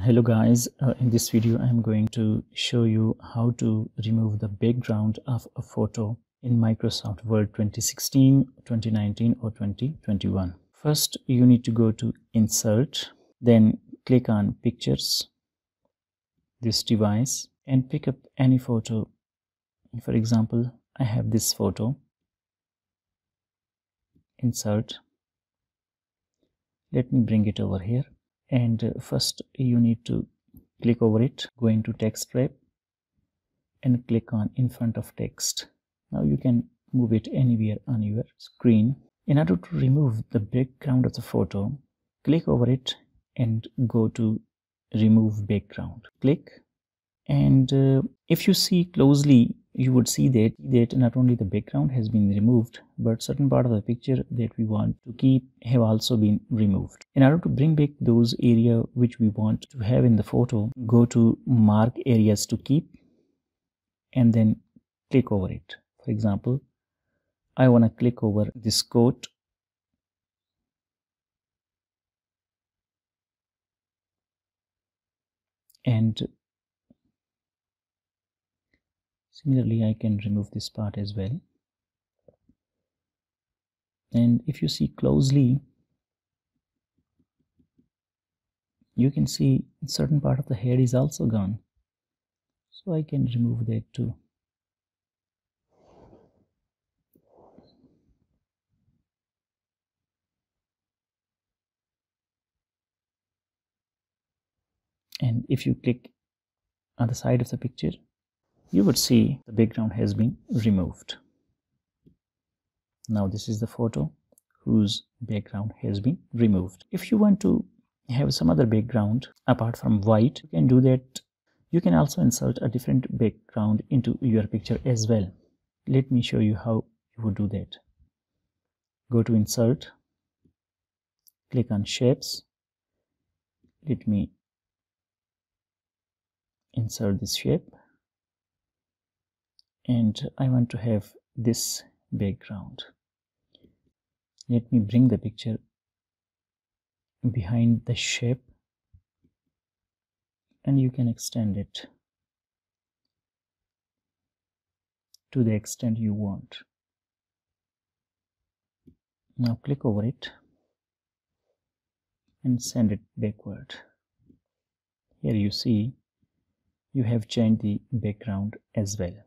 Hello guys, in this video I am going to show you how to remove the background of a photo in Microsoft Word 2016, 2019 or 2021. First you need to go to Insert, then click on Pictures, this device, and pick up any photo. For example, I have this photo. Insert. Let me bring it over here. And first you need to click over it, go into text wrap and click on in front of text. Now you can move it anywhere on your screen. In order to remove the background of the photo, click over it and go to remove background. Click, and if you see closely, you would see that not only the background has been removed, but certain part of the picture that we want to keep have also been removed. In order to bring back those areas which we want to have in the photo, go to mark areas to keep and then click over it. For example, I want to click over this coat. And similarly, I can remove this part as well. And if you see closely, you can see certain part of the head is also gone. So I can remove that too. And if you click on the side of the picture, you would see the background has been removed. Now this is the photo whose background has been removed. If you want to have some other background apart from white, you can do that. You can also insert a different background into your picture as well. Let me show you how you would do that. Go to Insert, click on Shapes. Let me insert this shape, and I want to have this background. Let me bring the picture behind the shape, and you can extend it to the extent you want. Now click over it and send it backward. Here you see you have changed the background as well.